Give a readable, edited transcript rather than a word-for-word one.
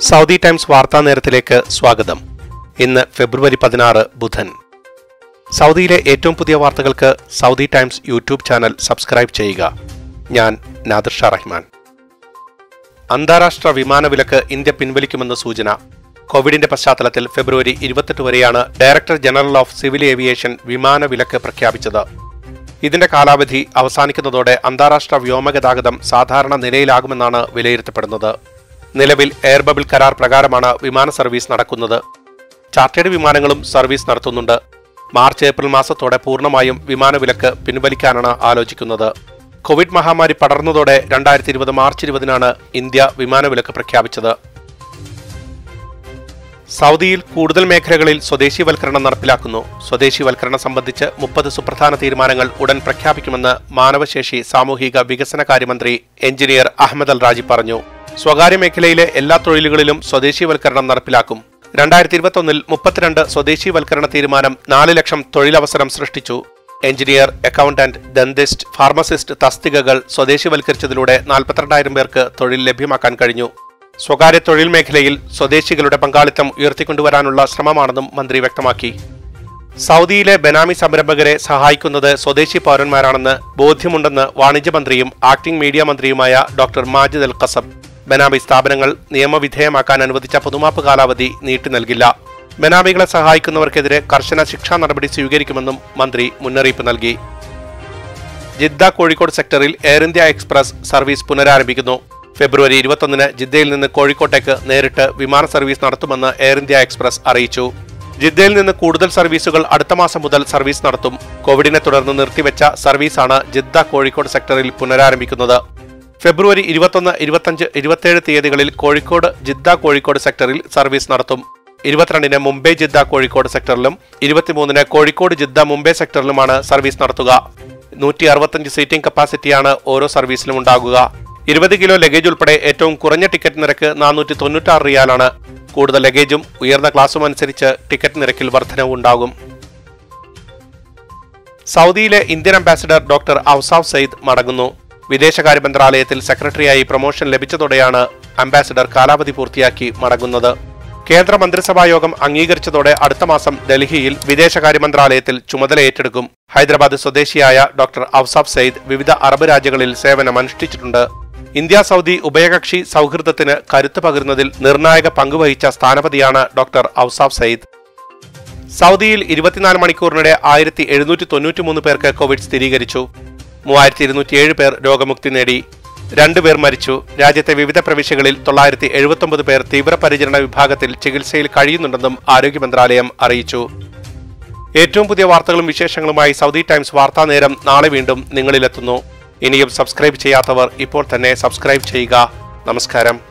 Saudi times വാർത്താ നേരത്തിലേക്ക് സ്വാഗതം. ഇന്ന് ഫെബ്രുവരി 16 ബുധൻ. സൗദിയിലെ ഏറ്റവും പുതിയ വാർത്തകൾക്ക് Saudi Times YouTube channel subscribe ചെയ്യുക. ഞാൻ നാദിർ ഷാ റഹ്മാൻ. അന്താരാഷ്ട്ര വിമാനവിലക്ക് ഇന്ത്യ പിൻവലിക്കുമെന്ന് സൂചന. കോവിഡിന്റെ പശ്ചാത്തലത്തിൽ ഫെബ്രുവരി 28 വരെയാണ് director general of civil aviation വിമാനവിലക്ക് പ്രഖ്യാപിച്ചത്. ഇതിന്റെ കാലാവധി അവസാനിക്കുന്നതോടെ അന്താരാഷ്ട്ര വ്യോമഗതാഗതം സാധാരണ നിലയിലാകുമെന്നാണ് വിലയിരുത്തപ്പെടുന്നത്. നിലവിൽ എയർ ബബിൾ കരാർ പ്രകാരമാണ് വിമാന സർവീസ് നടക്കുന്നത്. ചാർട്ടേഡ് വിമാനങ്ങളും സർവീസ് നടത്തുന്നുണ്ട്. മാർച്ച്-ഏപ്രിൽ മാസത്തോടെ പൂർണ്ണമായും വിമാനവിലക്ക് പിൻവലിക്കാനാണ് ആലോചിക്കുന്നത്. കോവിഡ് മഹാമാരി പടർന്നതോടെ 2020 മാർച്ച് 20-നാണ് ഇന്ത്യ വിമാനവിലക്ക് പ്രഖ്യാപിച്ചത്. സൗദിയിൽ കൂടുതൽ മേഖലകളിൽ സ്വദേശീവൽക്കരണം നടപ്പിലാക്കുന്നു. സ്വദേശീവൽക്കരണം സംബന്ധിച്ച് 30 സുപ്രധാന തീരുമാനങ്ങൾ ഉടൻ പ്രഖ്യാപിക്കുമെന്ന് മാനവശേഷി സാമൂഹിക വികസന കാര്യമന്ത്രി എഞ്ചിനീയർ അഹമ്മദ് അൽ റാജി പറഞ്ഞു. സ്വകാര്യ മേഖലയിലെ എല്ലാ തൊഴിലുകളിലും സ്വദേശീവൽക്കരണം നടപ്പിലാക്കും. 2021-ൽ 32 സ്വദേശീവൽക്കരണ തീരുമാനം 4 ലക്ഷം തൊഴിലവസരം സൃഷ്ടിച്ചു. എഞ്ചിനീയർ, അക്കൗണ്ടന്റ്, ദന്തിസ്റ്റ്, ഫാർമസിസ്റ്റ് തസ്തികകൾ സ്വദേശീവൽക്കരിച്ചതിലൂടെ 42,000 പേർക്ക് തൊഴിൽ ലഭ്യമാക്കാൻ കഴിഞ്ഞു. സ്വകാര്യ തൊഴിൽ മേഖലയിൽ സ്വദേശികളുടെ പങ്കാളിത്തം ഉയർത്തിക്കൊണ്ടുവരാനുള്ള ശ്രമമാണെന്നും മന്ത്രി വ്യക്തമാക്കി. സൗദിയിലെ ബെനാമി സംരംഭകരെ സഹായിക്കുന്നത് സ്വദേശി പൗരന്മാരാണെന്ന് ബോധ്യമുണ്ടെന്ന് വാണിജ്യമന്ത്രിയും ആക്ടിംഗ് മീഡിയ മന്ത്രിയുമായ doctor Majid al Qasab. Benami സ്ഥാപനങ്ങൾ നിയമവിധേയമാക്കാൻ അനുവദിച്ച പൊതുമാപ്പ് കാലാവധി നീട്ടി നൽകില്ല. ബെനാമികളെ സഹായിക്കുന്നവർക്കെതിരെ കർശന ശിക്ഷാ നടപടി സ്വീകരിക്കുമെന്നും മന്ത്രി മുന്നറിയിപ്പ് നൽകി. ജിദ്ദ കോഴിക്കോട് സെക്ടറിൽ എയർ ഇന്ത്യ എക്സ്പ്രസ് സർവീസ് പുനരാരംഭിക്കുന്നു. ഫെബ്രുവരി 21-ന് ജിദ്ദയിൽ നിന്ന് കോഴിക്കോട്ടേക്ക് നേരിട്ട് വിമാന സർവീസ് നടത്തുമെന്ന് എയർ ഇന്ത്യ എക്സ്പ്രസ് അറിയിച്ചു. ജിദ്ദയിൽ നിന്ന് കൂടുതൽ സർവീസുകൾ അടുത്ത മാസം മുതൽ സർവീസ് നടത്തും. കോവിഡിനെ തുടർന്ന് നിർത്തിവെച്ച സർവീസാണ് ജിദ്ദ കോഴിക്കോട് സെക്ടറിൽ പുനരാരംഭിക്കുന്നത്. ഫെബ്രുവരി 21, 25, 27 തീയതികളിൽ കോഴിക്കോട് ജിദ്ദ കോഴിക്കോട് സെക്ടറിൽ സർവീസ് നടത്തും. 22-ന് മുംബൈ ജിദ്ദ കോഴിക്കോട് സെക്ടറിലും 23-ന് കോഴിക്കോട് ജിദ്ദ മുംബൈ സെക്ടറിലുമാണ് സർവീസ് നടത്തുക. 165 സീറ്റിംഗ് കപ്പാസിറ്റിയാണ് ഓരോ സർവീസിലും ഉണ്ടാകുക. 20 കിലോ ലഗേജ് ഉൾപ്പെടെ ഏറ്റവും കുറഞ്ഞ ടിക്കറ്റ് നിരക്ക് 496 റിയാലാണ്. കൂടുതൽ ലഗേജും ഉയർന്ന ക്ലാസും അനുസരിച്ച് ടിക്കറ്റ് നിരക്കിൽ വർധനവ് ഉണ്ടാകും. സൗദിയിലെ Indian ambassador doctor Ausaf Sayeed മടങ്ങുന്നു. വിദേശകാര്യ മന്ത്രാലയത്തിൽ സെക്രട്ടറിയായി പ്രൊമോഷൻ ലഭിച്ചതോടെയാണ് അംബാസിഡർ കാലാവധി പൂർത്തിയാക്കി മടങ്ങുന്നത്. കേന്ദ്ര മന്ത്രിസഭാ യോഗം അംഗീകരിച്ചതോടെ അടുത്ത മാസം ഡൽഹിയിൽ വിദേശകാര്യ മന്ത്രാലയത്തിൽ ചുമതല ഏറ്റെടുക്കും. ഹൈദരാബാദ് സ്വദേശിയായ ഡോക്ടർ ഔസാഫ് സയ്യിദ് വിവിധ അറബ് രാജ്യങ്ങളിൽ സേവനമനുഷ്ഠിച്ചിട്ടുണ്ട്. ഇന്ത്യ സൗദി ഉഭയകക്ഷി സൗഹൃദത്തിന് കരുത്ത് പകരുന്നതിൽ നിർണായക പങ്കുവഹിച്ച സ്ഥാനപതിയാണ് ഡോക്ടർ ഔസാഫ് സയ്യിദ്. സൗദിയിൽ 24 മണിക്കൂറിനിടെ 1793 പേർക്ക് കോവിഡ് സ്ഥിരീകരിച്ചു. 3207 പേർ രോഗമുക്തി നേടി. 2 പേർ മരിച്ചു. രാജ്യത്തെ വിവിധ പ്രവിശ്യകളിൽ 979 പേർ തീവ്രപരിചരണ വിഭാഗത്തിൽ ചികിത്സയിൽ കഴിയുന്നുണ്ടെന്നും ആരോഗ്യ മന്ത്രാലയം അറിയിച്ചു. ഏറ്റവും പുതിയ വാർത്തകളും വിശേഷങ്ങളുമായി സൗദി ടൈംസ് വാർത്താ നേരം നാളെ വീണ്ടും നിങ്ങളിലെത്തുന്നു. ഇനിയും സബ്സ്ക്രൈബ് ചെയ്യാത്തവർ ഇപ്പോൾ തന്നെ സബ്സ്ക്രൈബ് ചെയ്യുക. നമസ്കാരം.